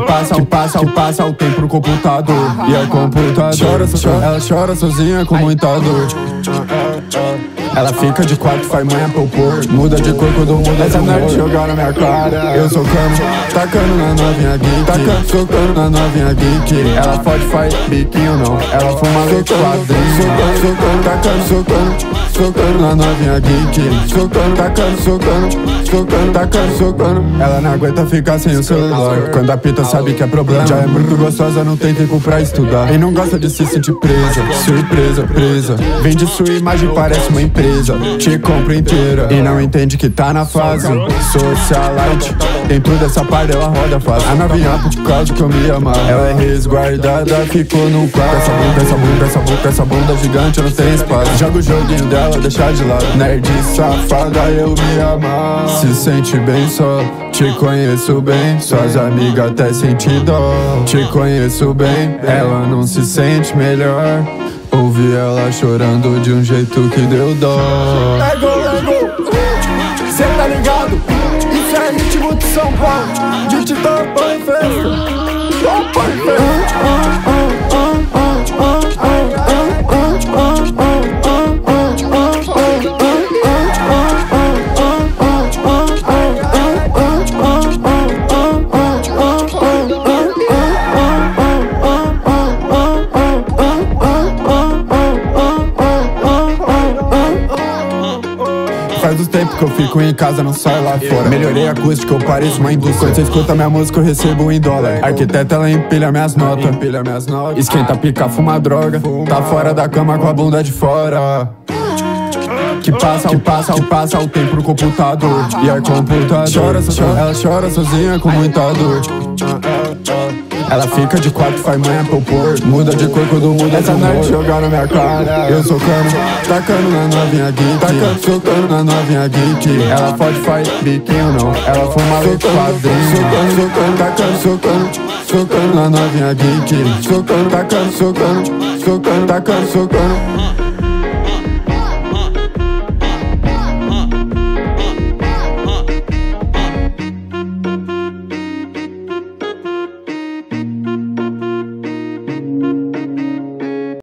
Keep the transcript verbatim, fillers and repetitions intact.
passa, que passa, que passa o tempo no computador. E é computador. Chora, chora, ela chora sozinha com muita dor. Ela fica de quatro, faz manha pro pôr. Muda de cor quando muda. Essa nerd jogar na minha cara. Eu sou cano, tacando na novinha geek. Tacando, socando na novinha geek. Ela pode faz biquinho não. Ela fuma leite quadrinho. Socando, socando, tacando, socando. Socando na novinha geek. Socando, tacando, socando. Socando, tacando, socando. Ela não aguenta ficar sem o celular. Quando a pita sabe que é problema. Já é muito gostosa, não tem tempo pra estudar. E não gosta de se sentir presa. Surpresa, presa. Vende sua imagem, parece uma empresa. Te compra inteira e não entende que tá na fase socialite. Dentro dessa parte ela roda fácil. A novinha por causa que eu me amar. Ela é resguardada, ficou no quarto. Essa bunda, essa bunda, essa boca, essa bunda gigante não tem espaço. Joga o joguinho dela, deixa de lado. Nerd safada, eu me amar. Se sente bem só, te conheço bem. Suas amigas até sentem dó. Te conheço bem, ela não se sente melhor. Ouvi ela chorando de um jeito que deu dó. Lego, Lego, cê tá ligado? Isso é ritmo de São Paulo. De te topa em festa. Topa em festa. Faz os tempos que eu fico em casa, não saio lá fora. Melhorei a acústica, eu pareço uma indústria. Quando você escuta minha música, eu recebo em dólar. Arquiteta, ela empilha minhas notas. Esquenta, pica, fuma droga. Tá fora da cama com a bunda de fora. Que passa, que passa, que passa o tempo no computador. E é computador. Chora, chora, ela chora sozinha com muita dor. Ela fica de quatro, faz manha pro pôr. Muda de cor quando muda. Essa nerd jogar na minha cara. Eu sou cano, tacando na novinha geek. Tacando, socando na novinha geek. Ela pode faz biquinho não. Ela fuma leite quadrinho. Socando, socando, tacando, socando. Socando na novinha geek. Socando, tacando, socando. Socando, tacando, socando.